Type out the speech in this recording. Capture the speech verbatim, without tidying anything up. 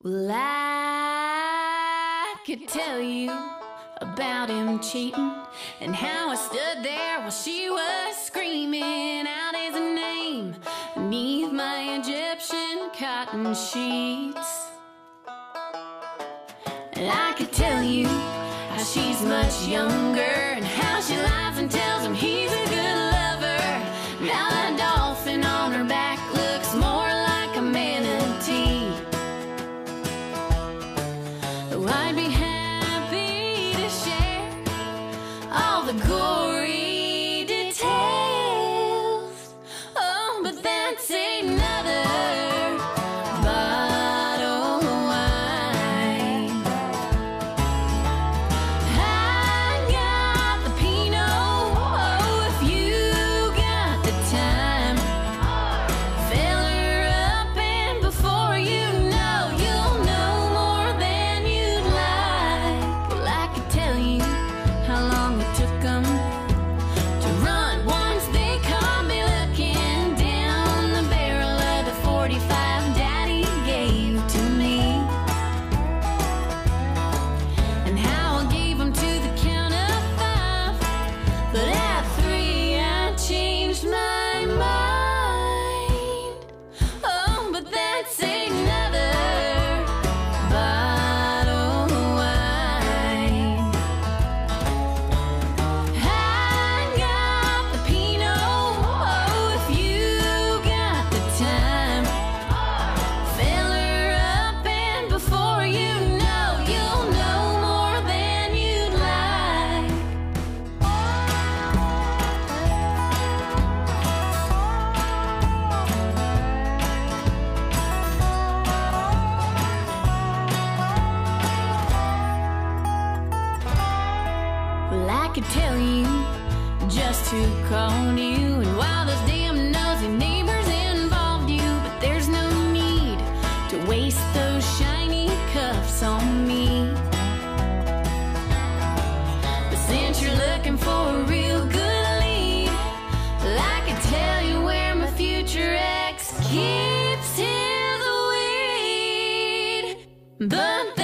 Well, I could tell you about him cheating and how I stood there while she was screaming out his name beneath my Egyptian cotton sheets. And I could tell you how she's much younger and how she lies and tells him he's a good lover. Now the dolphin on her back looks more like a manatee. Oh, I'd be happy to share all the gory details. Oh, but that's another bottle of wine. I got the pinot. Oh, if you got the time, fill her up, and before you know, you'll know more than you'd like. Well, I could tell you how long it took them to run once they caught me looking down the barrel of the forty-five Daddy gave to me, and how I gave them to the count of five, but at three I changed my mind. Oh, but that's another bottle of wine. I got the pinot. Oh, if you got the time, fill her up, and before you know, you'll know more than you'd like. Well, I could tell you just who called you and why those damn nosy neighbors involved you, but there's no need to waste those shiny cuffs on me. But since you're looking for a real good lead, well, I could tell you where my future ex keeps his weed. But